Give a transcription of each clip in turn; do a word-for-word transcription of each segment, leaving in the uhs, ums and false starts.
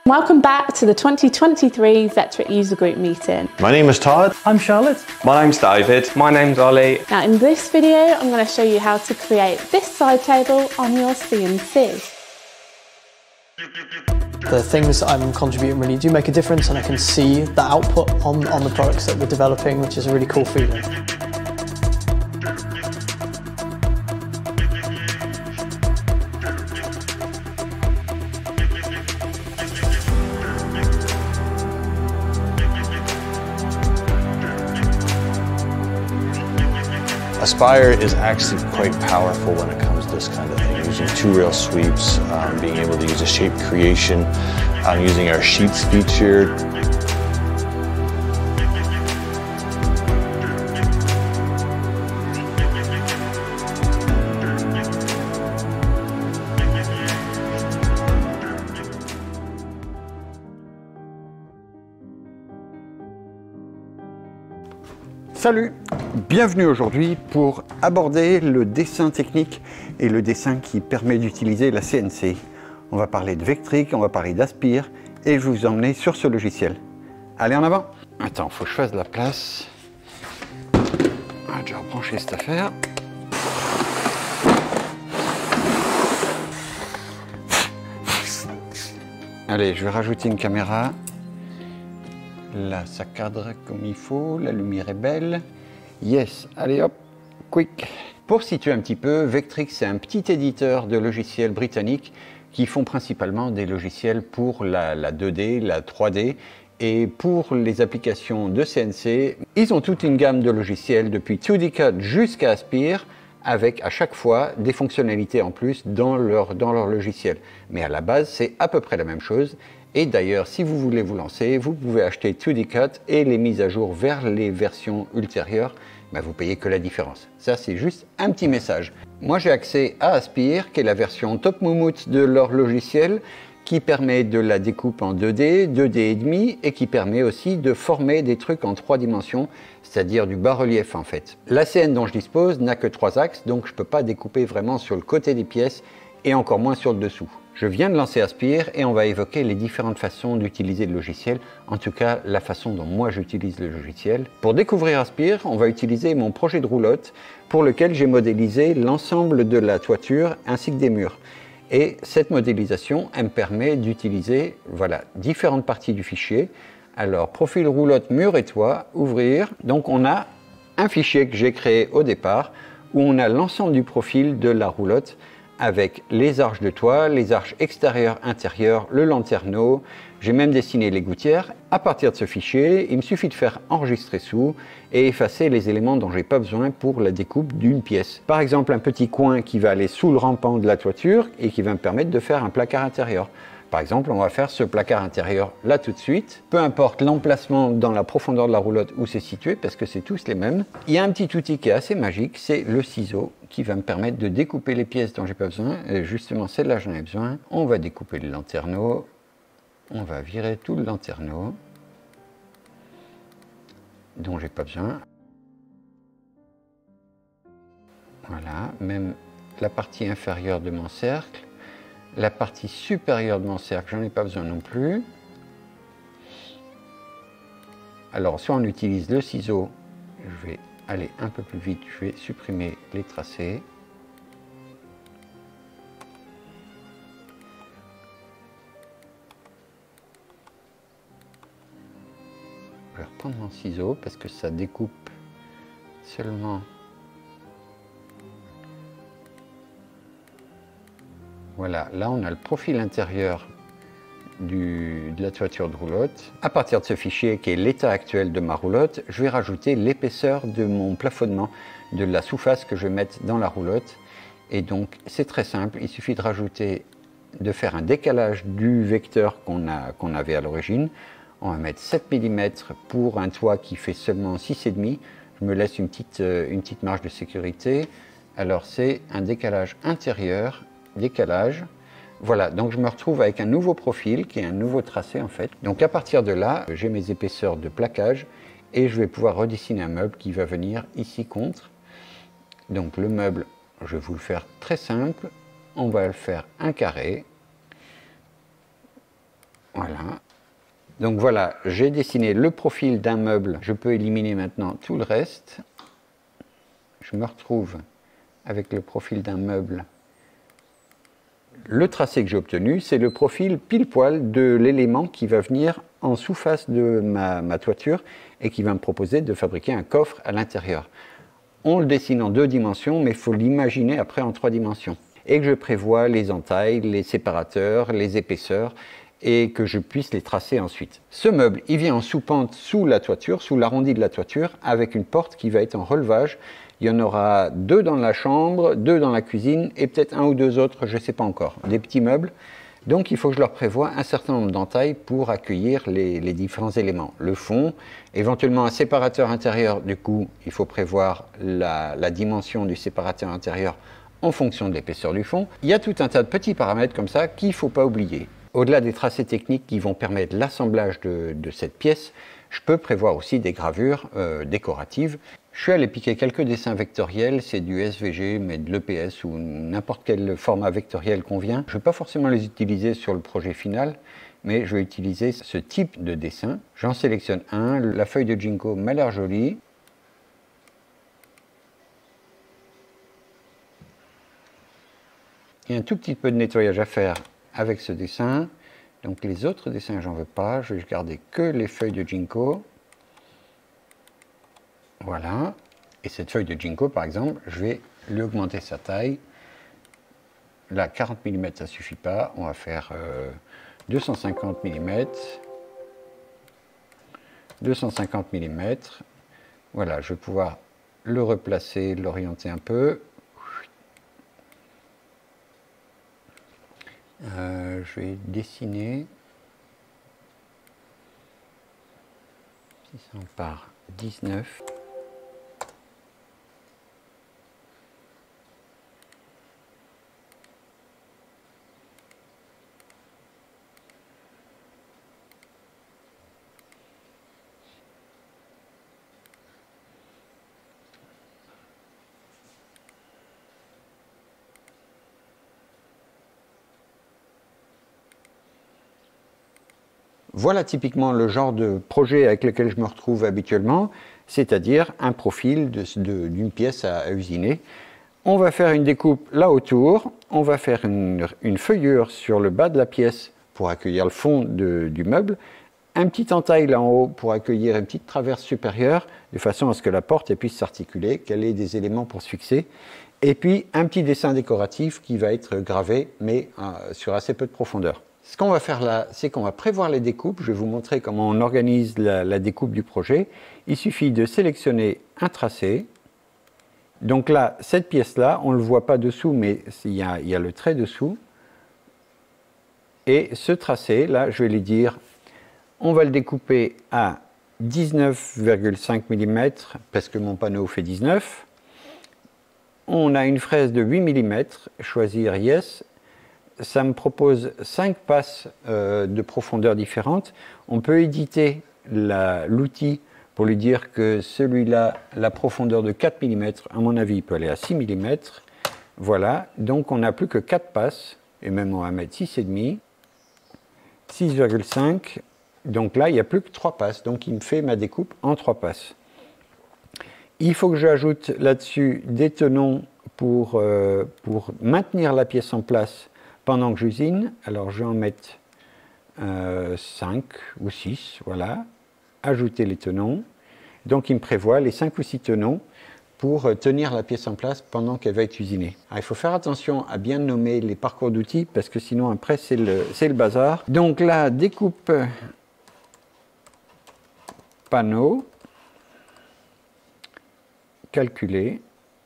Welcome back to the twenty twenty-three Vectric User Group meeting. My name is Todd. I'm Charlotte. My name's David. My name's Ollie. Now in this video, I'm going to show you how to create this side table on your C N C. The things that I'm contributing really do make a difference, and I can see the output on, on the products that we're developing, which is a really cool feeling. Aspire is actually quite powerful when it comes to this kind of thing, using two rail sweeps, um, being able to use a shape creation, um, using our sheets feature. Salut, bienvenue aujourd'hui pour aborder le dessin technique et le dessin qui permet d'utiliser la C N C. On va parler de Vectric, on va parler d'Aspire et je vais vous emmener sur ce logiciel. Allez, en avant. Attends, faut que je fasse de la place. Ah, je vais rebrancher cette affaire. Allez, je vais rajouter une caméra. Là, ça cadre comme il faut, la lumière est belle. Yes, allez hop, quick. Pour situer un petit peu, Vectric, c'est un petit éditeur de logiciels britanniques qui font principalement des logiciels pour la, la deux D, la trois D. Et pour les applications de C N C, ils ont toute une gamme de logiciels depuis deux D Cut jusqu'à Aspire, avec à chaque fois des fonctionnalités en plus dans leur, dans leur logiciel. Mais à la base, c'est à peu près la même chose. Et d'ailleurs, si vous voulez vous lancer, vous pouvez acheter deux D Cut et les mises à jour vers les versions ultérieures, ben vous payez que la différence. Ça, c'est juste un petit message. Moi, j'ai accès à Aspire, qui est la version top moumoute de leur logiciel, qui permet de la découpe en deux D, deux D et demi, et qui permet aussi de former des trucs en trois dimensions, c'est-à-dire du bas-relief en fait. La C N dont je dispose n'a que trois axes, donc je ne peux pas découper vraiment sur le côté des pièces, et encore moins sur le dessous. Je viens de lancer Aspire et on va évoquer les différentes façons d'utiliser le logiciel, en tout cas la façon dont moi j'utilise le logiciel. Pour découvrir Aspire, on va utiliser mon projet de roulotte pour lequel j'ai modélisé l'ensemble de la toiture ainsi que des murs. Et cette modélisation, elle me permet d'utiliser voilà, différentes parties du fichier. Alors, profil roulotte mur et toit, ouvrir. Donc on a un fichier que j'ai créé au départ où on a l'ensemble du profil de la roulotte, avec les arches de toit, les arches extérieures, intérieures, le lanterneau. J'ai même dessiné les gouttières. À partir de ce fichier, il me suffit de faire enregistrer sous et effacer les éléments dont j'ai pas besoin pour la découpe d'une pièce. Par exemple, un petit coin qui va aller sous le rampant de la toiture et qui va me permettre de faire un placard intérieur. Par exemple, on va faire ce placard intérieur là tout de suite. Peu importe l'emplacement dans la profondeur de la roulotte où c'est situé, parce que c'est tous les mêmes. Il y a un petit outil qui est assez magique, c'est le ciseau, qui va me permettre de découper les pièces dont j'ai pas besoin. Et justement, celle-là, j'en ai besoin. On va découper le lanterneau. On va virer tout le lanterneau dont j'ai pas besoin. Voilà, même la partie inférieure de mon cercle. La partie supérieure de mon cercle, j'en ai pas besoin non plus. Alors, soit on utilise le ciseau, je vais aller un peu plus vite, je vais supprimer les tracés. Je vais reprendre mon ciseau parce que ça découpe seulement. Voilà, là on a le profil intérieur du, de la toiture de roulotte. À partir de ce fichier qui est l'état actuel de ma roulotte, je vais rajouter l'épaisseur de mon plafonnement, de la sous-face que je vais mettre dans la roulotte. Et donc c'est très simple, il suffit de rajouter, de faire un décalage du vecteur qu'on a, qu'on avait à l'origine. On va mettre sept millimètres pour un toit qui fait seulement six virgule cinq. Je me laisse une petite, une petite marge de sécurité. Alors c'est un décalage intérieur. Décalage. Voilà, donc je me retrouve avec un nouveau profil qui est un nouveau tracé en fait. Donc à partir de là, j'ai mes épaisseurs de plaquage et je vais pouvoir redessiner un meuble qui va venir ici contre. Donc le meuble, je vais vous le faire très simple. On va le faire un carré. Voilà. Donc voilà, j'ai dessiné le profil d'un meuble. Je peux éliminer maintenant tout le reste. Je me retrouve avec le profil d'un meuble. Le tracé que j'ai obtenu, c'est le profil pile poil de l'élément qui va venir en sous-face de ma, ma toiture et qui va me proposer de fabriquer un coffre à l'intérieur. On le dessine en deux dimensions, mais il faut l'imaginer après en trois dimensions. Et que je prévois les entailles, les séparateurs, les épaisseurs, et que je puisse les tracer ensuite. Ce meuble, il vient en sous-pente sous la toiture, sous l'arrondi de la toiture, avec une porte qui va être en relevage. Il y en aura deux dans la chambre, deux dans la cuisine, et peut-être un ou deux autres, je ne sais pas encore, des petits meubles. Donc il faut que je leur prévoie un certain nombre d'entailles pour accueillir les, les différents éléments. Le fond, éventuellement un séparateur intérieur, du coup il faut prévoir la, la dimension du séparateur intérieur en fonction de l'épaisseur du fond. Il y a tout un tas de petits paramètres comme ça qu'il ne faut pas oublier. Au-delà des tracés techniques qui vont permettre l'assemblage de, de cette pièce, je peux prévoir aussi des gravures euh, décoratives. Je suis allé piquer quelques dessins vectoriels, c'est du S V G, mais de l'E P S ou n'importe quel format vectoriel convient. Je ne vais pas forcément les utiliser sur le projet final, mais je vais utiliser ce type de dessin. J'en sélectionne un, la feuille de Jinko m'a l'air jolie. Il y a un tout petit peu de nettoyage à faire avec ce dessin. Donc les autres dessins, j'en veux pas, je vais garder que les feuilles de Jinko. Voilà, et cette feuille de Jinko par exemple, je vais lui augmenter sa taille. Là, quarante millimètres, ça ne suffit pas, on va faire euh, deux cent cinquante millimètres. deux cent cinquante millimètres. Voilà, je vais pouvoir le replacer, l'orienter un peu. Euh, je vais dessiner six cents par dix-neuf. Voilà typiquement le genre de projet avec lequel je me retrouve habituellement, c'est-à-dire un profil d'une pièce à, à usiner. On va faire une découpe là autour, on va faire une, une feuillure sur le bas de la pièce pour accueillir le fond de, du meuble, un petit entail là en haut pour accueillir une petite traverse supérieure, de façon à ce que la porte puisse s'articuler, qu'elle ait des éléments pour se fixer, et puis un petit dessin décoratif qui va être gravé, mais euh, sur assez peu de profondeur. Ce qu'on va faire là, c'est qu'on va prévoir les découpes. Je vais vous montrer comment on organise la, la découpe du projet. Il suffit de sélectionner un tracé. Donc là, cette pièce-là, on ne le voit pas dessous, mais il y a, il y a le trait dessous. Et ce tracé, là, je vais lui dire, on va le découper à dix-neuf virgule cinq millimètres, parce que mon panneau fait dix-neuf. On a une fraise de huit millimètres, choisir Yes. Ça me propose cinq passes euh, de profondeur différentes. On peut éditer l'outil pour lui dire que celui-là, la profondeur de quatre millimètres, à mon avis, il peut aller à six millimètres. Voilà, donc on n'a plus que quatre passes, et même on va mettre six virgule cinq, six virgule cinq. Donc là, il n'y a plus que trois passes, donc il me fait ma découpe en trois passes. Il faut que j'ajoute là-dessus des tenons pour, euh, pour maintenir la pièce en place pendant que j'usine. Alors je vais en mettre euh, cinq ou six, voilà. Ajouter les tenons. Donc il me prévoit les cinq ou six tenons pour tenir la pièce en place pendant qu'elle va être usinée. Alors, il faut faire attention à bien nommer les parcours d'outils parce que sinon après c'est le, c'est le bazar. Donc là, découpe panneau, calculer.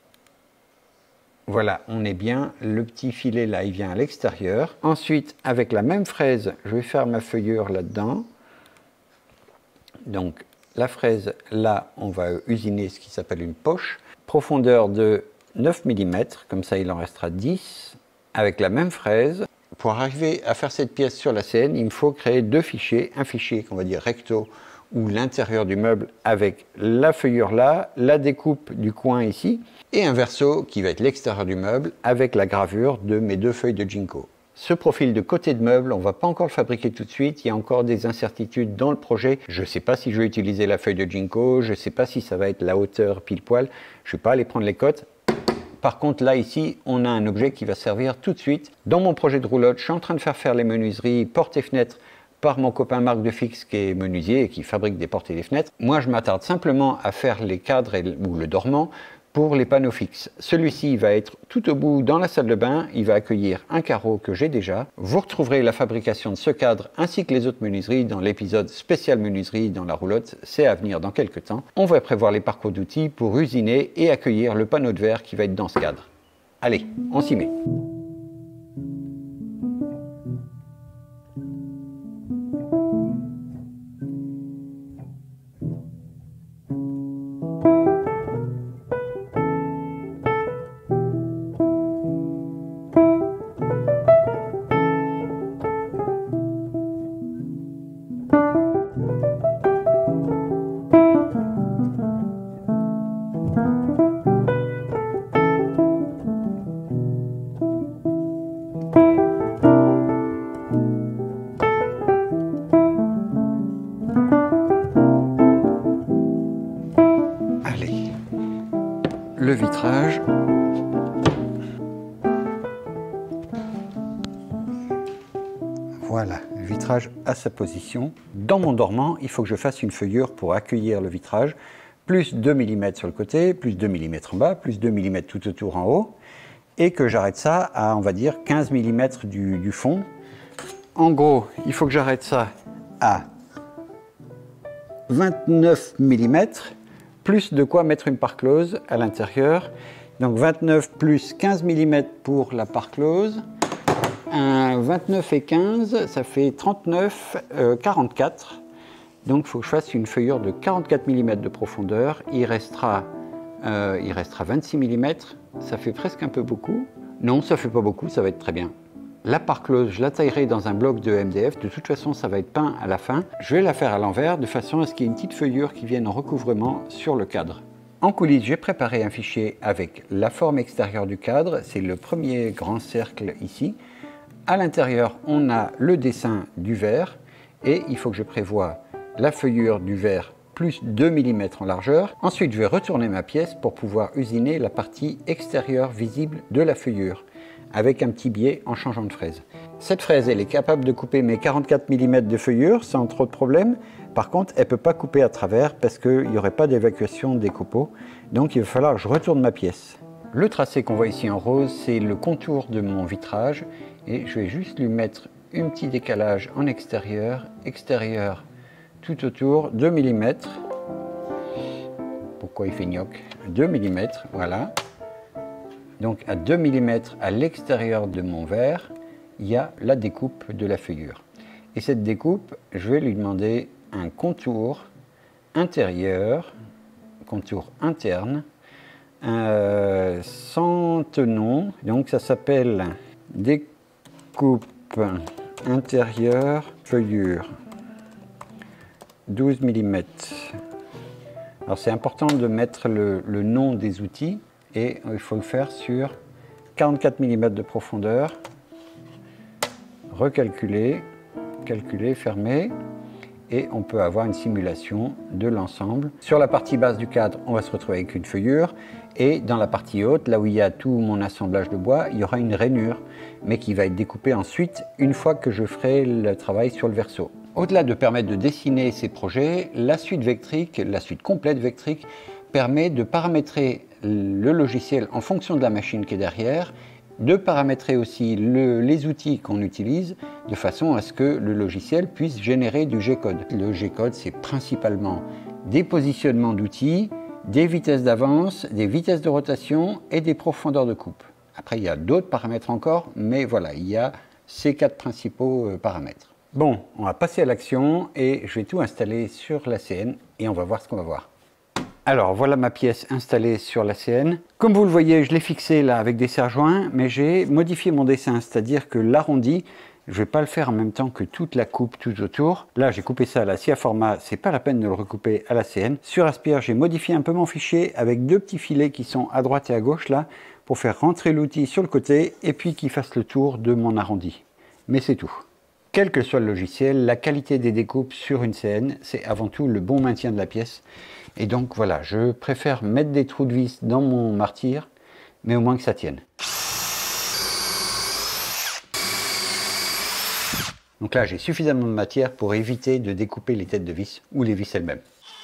Voilà, on est bien, le petit filet là, il vient à l'extérieur. Ensuite, avec la même fraise, je vais faire ma feuillure là-dedans. Donc, la fraise, là, on va usiner ce qui s'appelle une poche. Profondeur de neuf millimètres, comme ça il en restera dix. Avec la même fraise. Pour arriver à faire cette pièce sur la scène, il me faut créer deux fichiers. Un fichier qu'on va dire recto, ou l'intérieur du meuble avec la feuillure là, la découpe du coin ici, et un verso qui va être l'extérieur du meuble avec la gravure de mes deux feuilles de Jinko. Ce profil de côté de meuble, on ne va pas encore le fabriquer tout de suite, il y a encore des incertitudes dans le projet. Je ne sais pas si je vais utiliser la feuille de ginkgo, je ne sais pas si ça va être la hauteur pile poil, je ne vais pas aller prendre les cotes. Par contre, là, ici, on a un objet qui va servir tout de suite. Dans mon projet de roulotte, je suis en train de faire faire les menuiseries portes et fenêtres par mon copain Marc de Fix qui est menuisier et qui fabrique des portes et des fenêtres. Moi, je m'attarde simplement à faire les cadres et, ou le dormant pour les panneaux fixes. Celui-ci va être tout au bout dans la salle de bain, il va accueillir un carreau que j'ai déjà. Vous retrouverez la fabrication de ce cadre ainsi que les autres menuiseries dans l'épisode spécial menuiserie dans la roulotte, c'est à venir dans quelques temps. On va prévoir les parcours d'outils pour usiner et accueillir le panneau de verre qui va être dans ce cadre. Allez, on s'y met. Le vitrage. Voilà, le vitrage à sa position. Dans mon dormant, il faut que je fasse une feuillure pour accueillir le vitrage. Plus deux millimètres sur le côté, plus deux millimètres en bas, plus deux millimètres tout autour en haut. Et que j'arrête ça à, on va dire, quinze millimètres du, du fond. En gros, il faut que j'arrête ça à vingt-neuf millimètres. Plus de quoi mettre une part close à l'intérieur. Donc vingt-neuf plus quinze millimètres pour la part close. Un vingt-neuf et quinze, ça fait trente-neuf, euh, quarante-quatre. Donc il faut que je fasse une feuillure de quarante-quatre millimètres de profondeur. Il restera, euh, il restera vingt-six millimètres. Ça fait presque un peu beaucoup. Non, ça fait pas beaucoup, ça va être très bien. La part close, je la taillerai dans un bloc de M D F. De toute façon, ça va être peint à la fin. Je vais la faire à l'envers de façon à ce qu'il y ait une petite feuillure qui vienne en recouvrement sur le cadre. En coulisses, j'ai préparé un fichier avec la forme extérieure du cadre. C'est le premier grand cercle ici. À l'intérieur, on a le dessin du verre et il faut que je prévoie la feuillure du verre plus deux millimètres en largeur. Ensuite, je vais retourner ma pièce pour pouvoir usiner la partie extérieure visible de la feuillure, avec un petit biais en changeant de fraise. Cette fraise, elle est capable de couper mes quarante-quatre millimètres de feuillure sans trop de problème. Par contre, elle ne peut pas couper à travers parce qu'il n'y aurait pas d'évacuation des copeaux. Donc il va falloir que je retourne ma pièce. Le tracé qu'on voit ici en rose, c'est le contour de mon vitrage. Et je vais juste lui mettre un petit décalage en extérieur, extérieur tout autour, deux millimètres. Pourquoi il fait gnoc? deux millimètres, voilà. Donc à deux millimètres à l'extérieur de mon verre, il y a la découpe de la feuillure. Et cette découpe, je vais lui demander un contour intérieur, contour interne, euh, sans tenon. Donc ça s'appelle découpe intérieure feuillure, douze millimètres. Alors c'est important de mettre le, le nom des outils. Et il faut le faire sur quarante-quatre millimètres de profondeur, recalculer, calculer, fermer, et on peut avoir une simulation de l'ensemble. Sur la partie basse du cadre, on va se retrouver avec une feuillure, et dans la partie haute, là où il y a tout mon assemblage de bois, il y aura une rainure, mais qui va être découpée ensuite, une fois que je ferai le travail sur le verso. Au-delà de permettre de dessiner ces projets, la suite vectrique, la suite complète vectrique, permet de paramétrer le logiciel en fonction de la machine qui est derrière, de paramétrer aussi le, les outils qu'on utilise de façon à ce que le logiciel puisse générer du G-code. Le G-code, c'est principalement des positionnements d'outils, des vitesses d'avance, des vitesses de rotation et des profondeurs de coupe. Après, il y a d'autres paramètres encore, mais voilà, il y a ces quatre principaux euh, paramètres. Bon, on va passer à l'action et je vais tout installer sur l'A C N et on va voir ce qu'on va voir. Alors voilà ma pièce installée sur l'A C N. Comme vous le voyez, je l'ai fixée là avec des serre-joints, mais j'ai modifié mon dessin, c'est-à-dire que l'arrondi Je ne vais pas le faire en même temps que toute la coupe tout autour. Là, j'ai coupé ça à la scie à format, c'est pas la peine de le recouper à la C N. Sur Aspire, j'ai modifié un peu mon fichier avec deux petits filets qui sont à droite et à gauche là, pour faire rentrer l'outil sur le côté et puis qu'il fasse le tour de mon arrondi. Mais c'est tout. Quel que soit le logiciel, la qualité des découpes sur une C N, c'est avant tout le bon maintien de la pièce. Et donc voilà, je préfère mettre des trous de vis dans mon martyr, mais au moins que ça tienne. Donc là, j'ai suffisamment de matière pour éviter de découper les têtes de vis ou les vis elles-mêmes.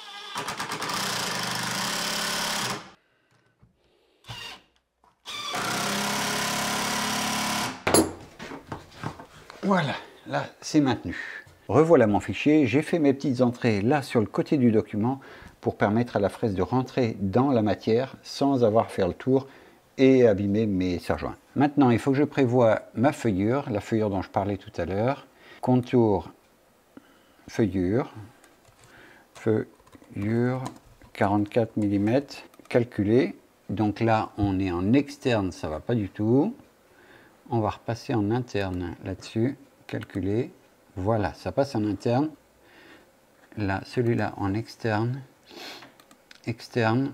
Voilà, là, c'est maintenu. Revoilà mon fichier, j'ai fait mes petites entrées là sur le côté du document pour permettre à la fraise de rentrer dans la matière sans avoir à faire le tour et abîmer mes serre-joints. Maintenant, il faut que je prévoie ma feuillure, la feuillure dont je parlais tout à l'heure. Contour, feuillure, feuillure, quarante-quatre millimètres, calculé. Donc là, on est en externe, ça va pas du tout. On va repasser en interne là-dessus, calculer. Voilà, ça passe en interne. Là, celui-là en externe, externe,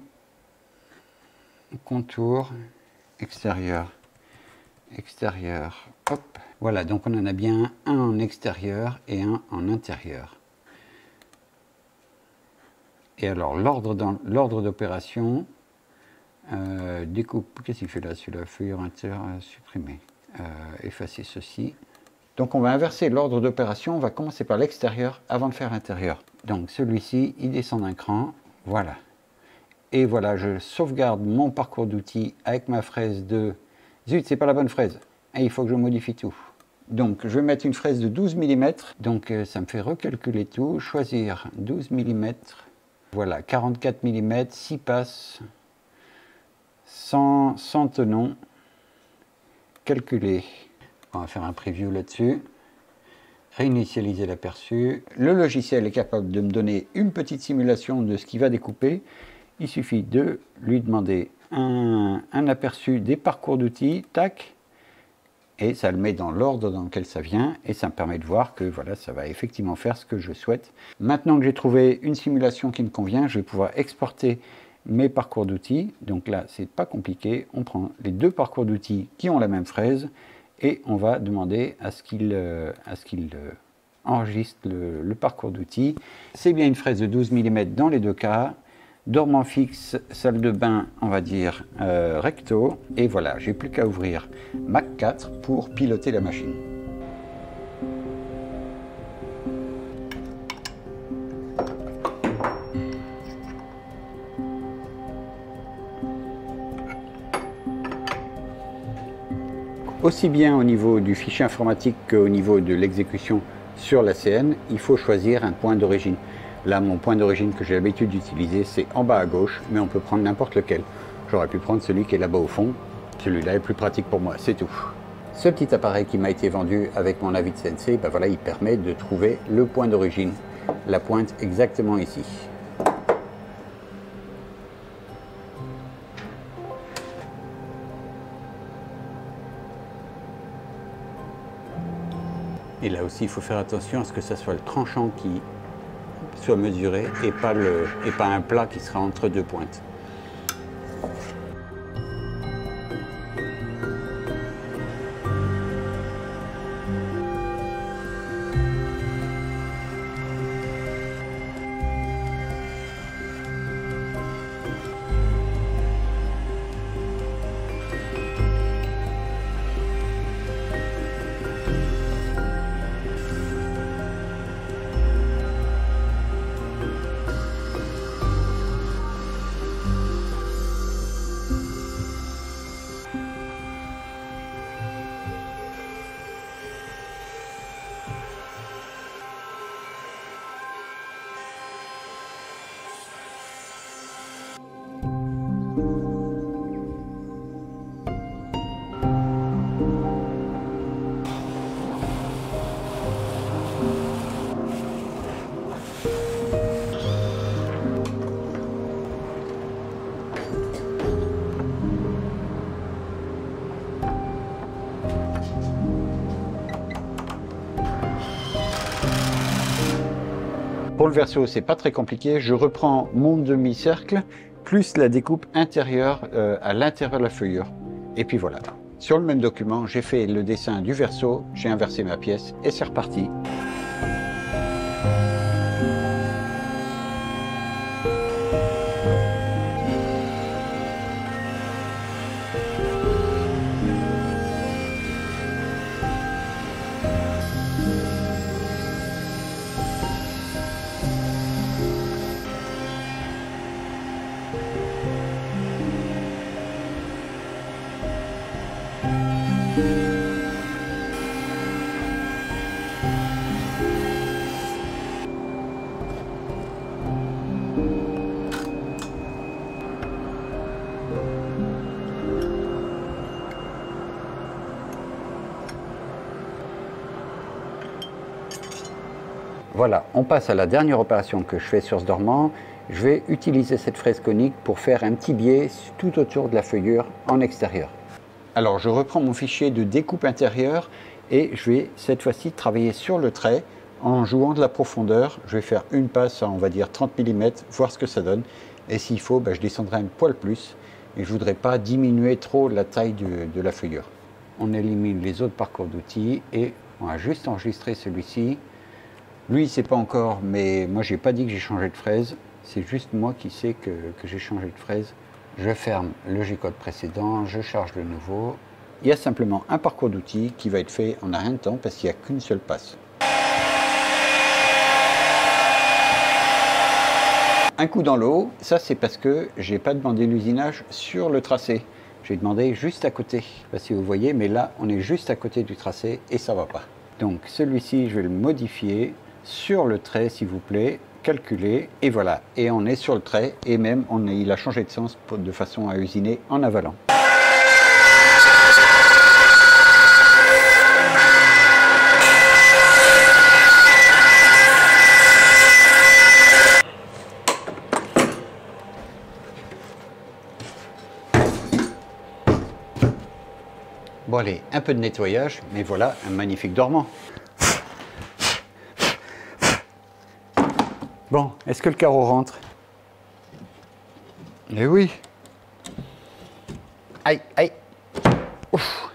contour, extérieur, extérieur, hop. Voilà, donc on en a bien un en extérieur et un en intérieur. Et alors, l'ordre d'opération, euh, découpe, qu'est-ce qu'il fait là, celui-là, feuillure intérieure, supprimer, euh, effacer ceci. Donc on va inverser l'ordre d'opération, on va commencer par l'extérieur avant de faire l'intérieur. Donc celui-ci, il descend d'un cran, voilà. Et voilà, je sauvegarde mon parcours d'outils avec ma fraise de... Zut, c'est pas la bonne fraise. Et il faut que je modifie tout. Donc je vais mettre une fraise de douze millimètres. Donc euh, ça me fait recalculer tout. Choisir douze millimètres. Voilà, quarante-quatre millimètres, six passes, cent, cent tenons. Calculer. On va faire un preview là-dessus. Réinitialiser l'aperçu. Le logiciel est capable de me donner une petite simulation de ce qu'il va découper. Il suffit de lui demander un, un aperçu des parcours d'outils. Tac. Et ça le met dans l'ordre dans lequel ça vient et ça me permet de voir que voilà, ça va effectivement faire ce que je souhaite. Maintenant que j'ai trouvé une simulation qui me convient, je vais pouvoir exporter mes parcours d'outils. Donc là, c'est pas compliqué. On prend les deux parcours d'outils qui ont la même fraise et on va demander à ce qu'il euh, à ce qu'il euh, enregistre le, le parcours d'outils. C'est bien une fraise de douze millimètres dans les deux cas. Dormant fixe, salle de bain, on va dire euh, recto. Et voilà, j'ai plus qu'à ouvrir Mac quatre pour piloter la machine. Aussi bien au niveau du fichier informatique qu'au niveau de l'exécution sur la C N, il faut choisir un point d'origine. Là, mon point d'origine que j'ai l'habitude d'utiliser, c'est en bas à gauche, mais on peut prendre n'importe lequel. J'aurais pu prendre celui qui est là-bas au fond. Celui-là est plus pratique pour moi, c'est tout. Ce petit appareil qui m'a été vendu avec mon Avid C N C, ben voilà, il permet de trouver le point d'origine, la pointe exactement ici. Et là aussi, il faut faire attention à ce que ça soit le tranchant qui soit mesuré et pas, le, et pas un plat qui sera entre deux pointes. Pour le verso, c'est pas très compliqué. Je reprends mon demi-cercle plus la découpe intérieure euh, à l'intérieur de la feuillure. Et puis voilà. Sur le même document, j'ai fait le dessin du verso, j'ai inversé ma pièce et c'est reparti. Voilà, on passe à la dernière opération que je fais sur ce dormant. Je vais utiliser cette fraise conique pour faire un petit biais tout autour de la feuillure en extérieur. Alors je reprends mon fichier de découpe intérieure et je vais cette fois-ci travailler sur le trait en jouant de la profondeur. Je vais faire une passe à on va dire trente millimètres, voir ce que ça donne. Et s'il faut, ben, je descendrai un poil plus. Et je ne voudrais pas diminuer trop la taille de, de la feuillure. On élimine les autres parcours d'outils et on va juste enregistrer celui-ci. Lui, il ne sait pas encore, mais moi, je n'ai pas dit que j'ai changé de fraise. C'est juste moi qui sais que, que j'ai changé de fraise. Je ferme le G-code précédent, je charge le nouveau. Il y a simplement un parcours d'outils qui va être fait en un rien de temps parce qu'il n'y a qu'une seule passe. Un coup dans l'eau, ça c'est parce que je n'ai pas demandé l'usinage sur le tracé. J'ai demandé juste à côté. Je ne sais pas si vous voyez, mais là, on est juste à côté du tracé et ça ne va pas. Donc celui-ci, je vais le modifier sur le trait, s'il vous plaît, calculer, et voilà. Et on est sur le trait, et même on est, il a changé de sens pour, de façon à usiner en avalant. Bon allez, un peu de nettoyage, mais voilà un magnifique dormant. Bon, est-ce que le carreau rentre? Eh oui. Aïe, aïe. Ouf.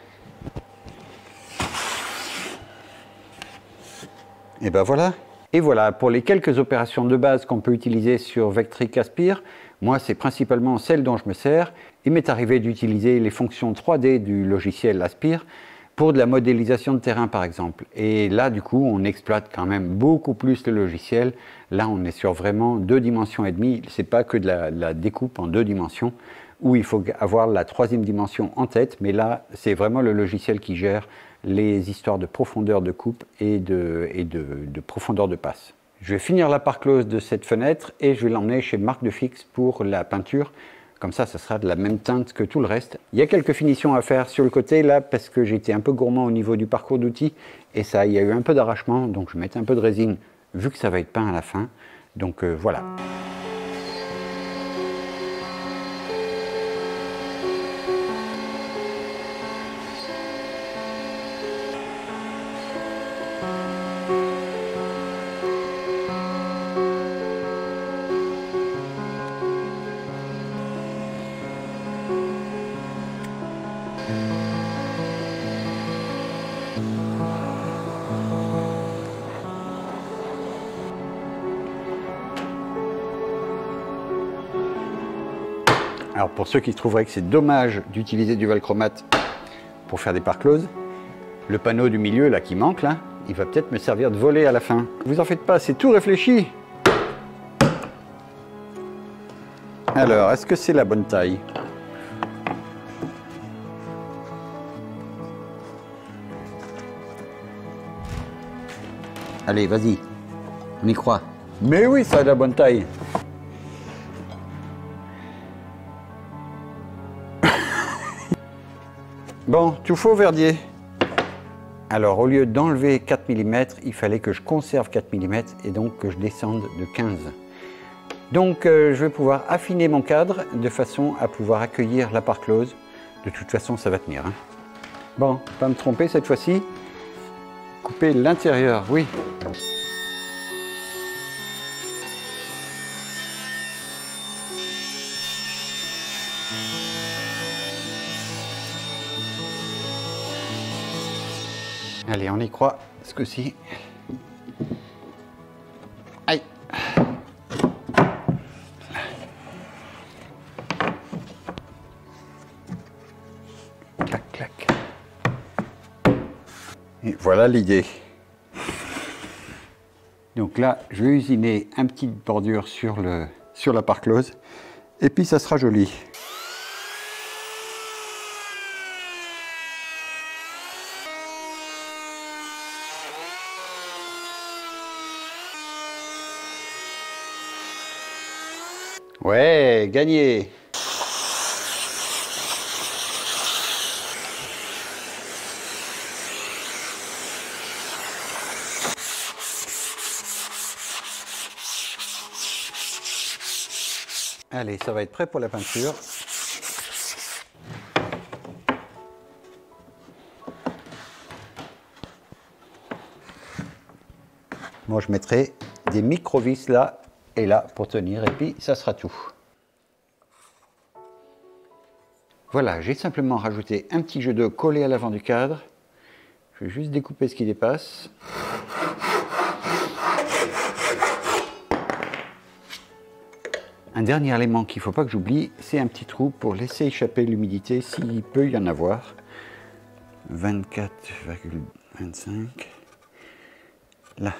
Et ben voilà. Et voilà, pour les quelques opérations de base qu'on peut utiliser sur Vectric Aspire, moi c'est principalement celle dont je me sers. Il m'est arrivé d'utiliser les fonctions trois D du logiciel Aspire pour de la modélisation de terrain par exemple. Et là du coup on exploite quand même beaucoup plus le logiciel. Là on est sur vraiment deux dimensions et demie. C'est pas que de la, de la découpe en deux dimensions où il faut avoir la troisième dimension en tête. Mais là c'est vraiment le logiciel qui gère les histoires de profondeur de coupe et de, et de, de profondeur de passe. Je vais finir la part close de cette fenêtre et je vais l'emmener chez Marc de Fix pour la peinture. Comme ça, ça sera de la même teinte que tout le reste. Il y a quelques finitions à faire sur le côté là parce que j'étais un peu gourmand au niveau du parcours d'outils et ça, il y a eu un peu d'arrachement, donc je vais mettre un peu de résine vu que ça va être peint à la fin. Donc euh, voilà. Alors pour ceux qui trouveraient que c'est dommage d'utiliser du Valchromate pour faire des parts closes, le panneau du milieu là qui manque là, il va peut-être me servir de volet à la fin. Vous en faites pas, c'est tout réfléchi. Alors, est-ce que c'est la bonne taille? Allez, vas-y, on y croit. Mais oui, ça a la bonne taille. Bon, tout faux verdier. Alors, au lieu d'enlever quatre millimètres, il fallait que je conserve quatre millimètres et donc que je descende de quinze. Donc, euh, je vais pouvoir affiner mon cadre de façon à pouvoir accueillir la part close. De toute façon, ça va tenir. Hein. Bon, pas me tromper cette fois-ci. Couper l'intérieur, oui. Allez, on y croit, ce coup-ci. Aïe. Clac, clac. Et voilà l'idée. Donc là, je vais usiner un petit bordure sur, le, sur la part close. Et puis ça sera joli. Ouais, gagné. Allez, ça va être prêt pour la peinture. Moi, je mettrai des micro-vis là et là pour tenir, et puis ça sera tout. Voilà, j'ai simplement rajouté un petit jet d'eau collé à l'avant du cadre. Je vais juste découper ce qui dépasse. Un dernier élément qu'il ne faut pas que j'oublie, c'est un petit trou pour laisser échapper l'humidité s'il peut y en avoir. vingt-quatre virgule vingt-cinq. Là.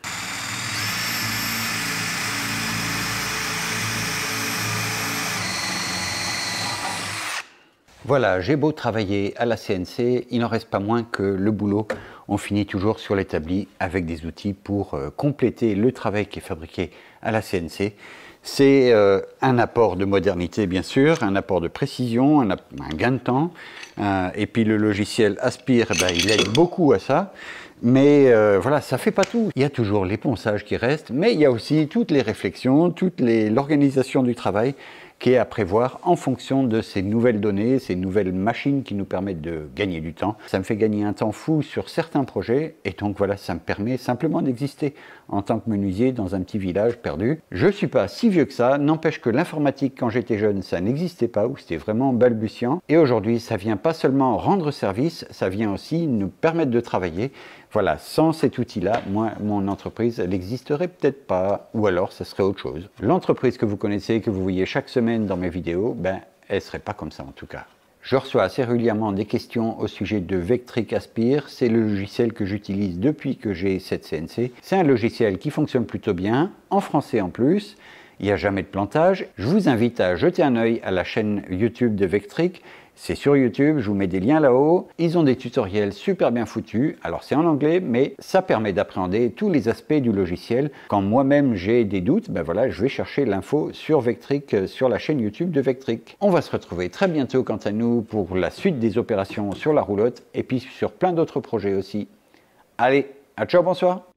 Voilà, j'ai beau travailler à la C N C, il n'en reste pas moins que le boulot, on finit toujours sur l'établi avec des outils pour euh, compléter le travail qui est fabriqué à la C N C. C'est euh, un apport de modernité bien sûr, un apport de précision, un, un gain de temps, euh, et puis le logiciel Aspire, eh ben, il aide beaucoup à ça. Mais euh, voilà, ça fait pas tout. Il y a toujours les ponçages qui restent, mais il y a aussi toutes les réflexions, toute l'organisation du travail qui est à prévoir en fonction de ces nouvelles données, ces nouvelles machines qui nous permettent de gagner du temps. Ça me fait gagner un temps fou sur certains projets, et donc voilà, ça me permet simplement d'exister en tant que menuisier dans un petit village perdu. Je ne suis pas si vieux que ça, n'empêche que l'informatique quand j'étais jeune, ça n'existait pas, ou c'était vraiment balbutiant. Et aujourd'hui, ça vient pas seulement rendre service, ça vient aussi nous permettre de travailler. Voilà, sans cet outil-là, moi, mon entreprise, elle n'existerait peut-être pas, ou alors ça serait autre chose. L'entreprise que vous connaissez, que vous voyez chaque semaine dans mes vidéos, ben, elle ne serait pas comme ça en tout cas. Je reçois assez régulièrement des questions au sujet de Vectric Aspire. C'est le logiciel que j'utilise depuis que j'ai cette C N C. C'est un logiciel qui fonctionne plutôt bien, en français en plus. Il n'y a jamais de plantage. Je vous invite à jeter un œil à la chaîne YouTube de Vectric. C'est sur YouTube, je vous mets des liens là-haut. Ils ont des tutoriels super bien foutus. Alors c'est en anglais, mais ça permet d'appréhender tous les aspects du logiciel. Quand moi-même j'ai des doutes, ben voilà, je vais chercher l'info sur Vectric, sur la chaîne YouTube de Vectric. On va se retrouver très bientôt quant à nous pour la suite des opérations sur la roulotte et puis sur plein d'autres projets aussi. Allez, à ciao, bonsoir.